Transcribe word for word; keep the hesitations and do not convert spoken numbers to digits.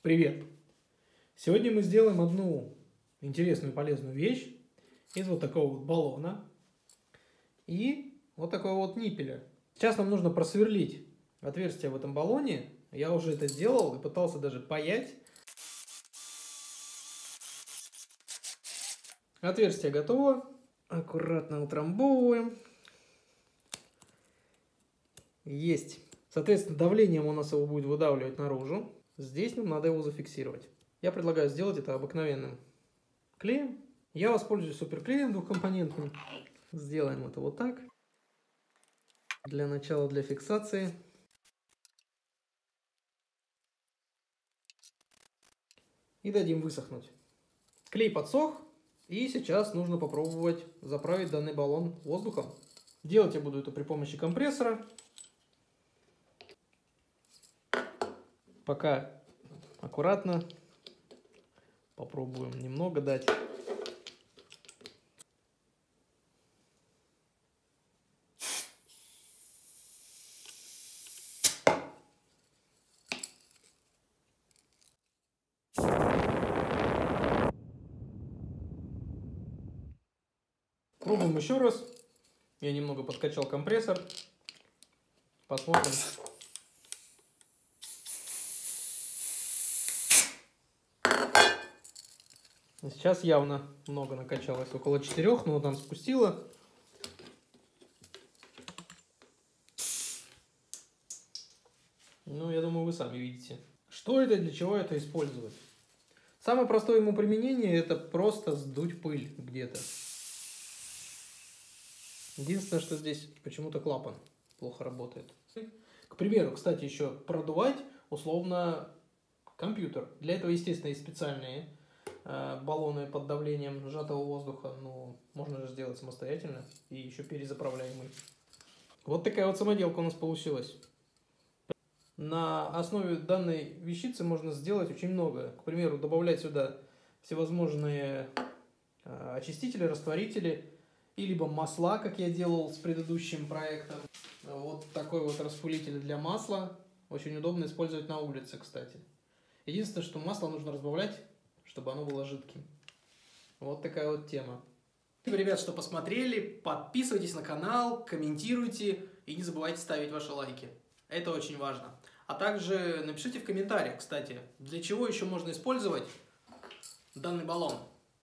Привет! Сегодня мы сделаем одну интересную полезную вещь из вот такого вот баллона и вот такого вот ниппеля. Сейчас нам нужно просверлить отверстие в этом баллоне. Я уже это сделал и пытался даже паять. Отверстие готово. Аккуратно утрамбовываем. Есть. Соответственно, давлением у нас его будет выдавливать наружу. Здесь нам надо его зафиксировать. Я предлагаю сделать это обыкновенным клеем. Я воспользуюсь суперклеем двухкомпонентным. Сделаем это вот так. Для начала, для фиксации. И дадим высохнуть. Клей подсох. И сейчас нужно попробовать заправить данный баллон воздухом. Делать я буду это при помощи компрессора. Пока аккуратно. Попробуем немного дать. Пробуем еще раз. Я немного подкачал компрессор. Посмотрим. Сейчас явно много накачалось, около четырёх, но там спустило. Ну, я думаю, вы сами видите. Что это, для чего это использовать? Самое простое ему применение — это просто сдуть пыль где-то. Единственное, что здесь почему-то клапан плохо работает. К примеру, кстати, еще продувать условно компьютер. Для этого, естественно, есть специальные э, баллоны под давлением сжатого воздуха. Но можно же сделать самостоятельно и еще перезаправляемый. Вот такая вот самоделка у нас получилась. На основе данной вещицы можно сделать очень много. К примеру, добавлять сюда всевозможные э, очистители, растворители. И либо масла, как я делал с предыдущим проектом. Вот такой вот распылитель для масла. Очень удобно использовать на улице, кстати. Единственное, что масло нужно разбавлять, чтобы оно было жидким. Вот такая вот тема. Спасибо, ребят, что посмотрели. Подписывайтесь на канал, комментируйте и не забывайте ставить ваши лайки. Это очень важно. А также напишите в комментариях, кстати, для чего еще можно использовать данный баллон.